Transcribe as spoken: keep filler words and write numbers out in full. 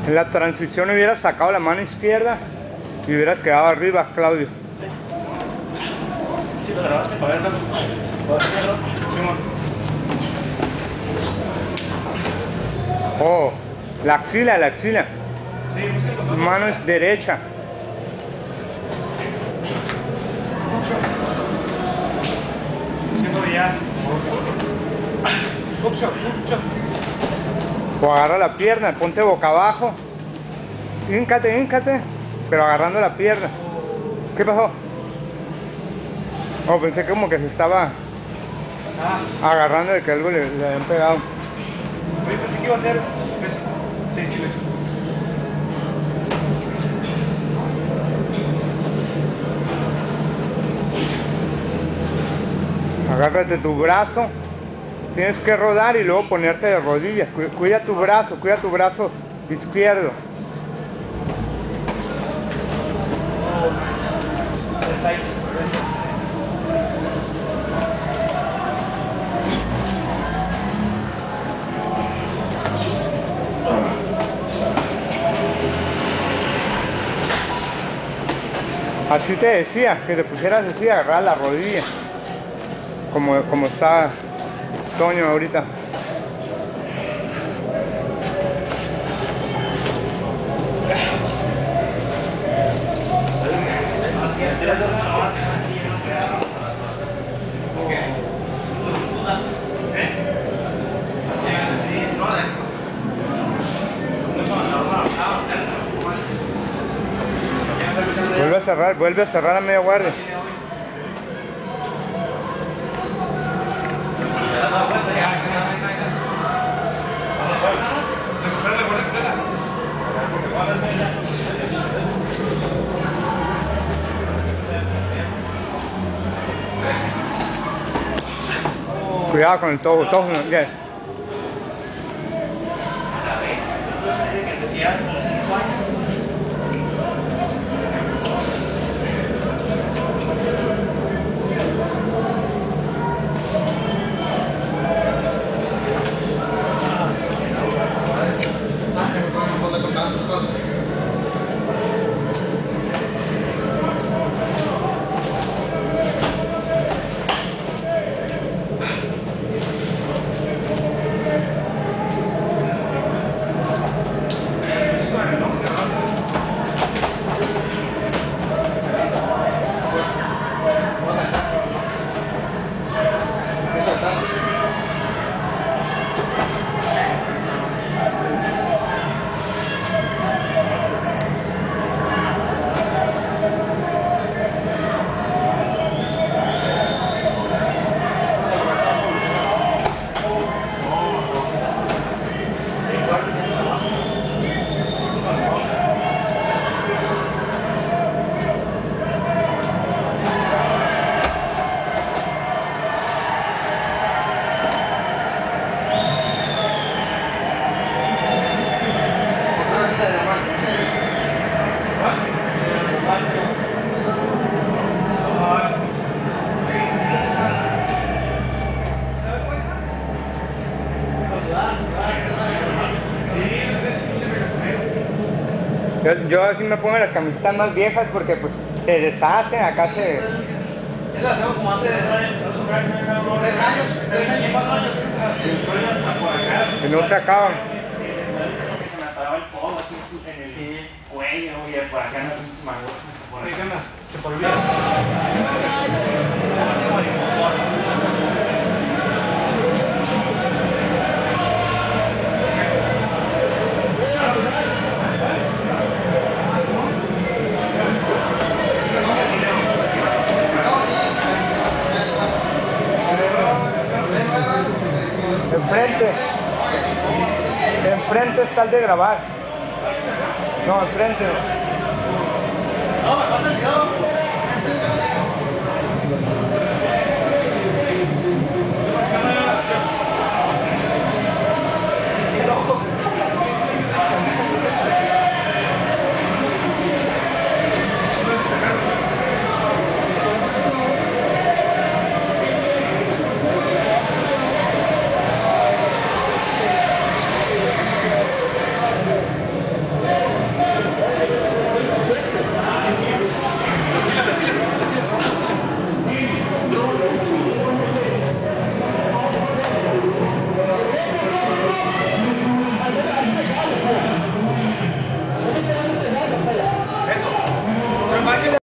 En la transición hubieras sacado la mano izquierda y hubieras quedado arriba, Claudio. Sí, lo grabaste para verlo. Para verlo. Oh, la axila, la axila. Sí, búsquenlo. Mano es derecha. Búsquenlo ya. Mucho, mucho. O agarra la pierna, ponte boca abajo. Híncate, híncate. Pero agarrando la pierna. ¿Qué pasó? Oh, pensé como que se estaba Ah, agarrando de que algo le, le habían pegado. oye, pensé que iba a ser beso. Sí, sí, beso. Agárrate tu brazo. Tienes que rodar y luego ponerte de rodillas. Cu- Cuida tu brazo, cuida tu brazo izquierdo. Está ahí. Así te decía, que te pusieras así, agarrar la rodilla. Como, como está Toño ahorita. Vuelve a cerrar, vuelve a cerrar a media guardia. Cuidado con el tojo, tojo, ya. Yo, yo así me pongo las camisetas más viejas porque pues se deshacen, acá se... Esa la tengo como hace tres años, tres años, cuatro años. que no se acaban. Que se me atoraba el codo aquí en el Sí. cuello y por acá en la pinche mango. Oye, ¿qué onda? ¿Se te olvidó? Enfrente. Enfrente está el de grabar. No, enfrente. No, me pasa el video.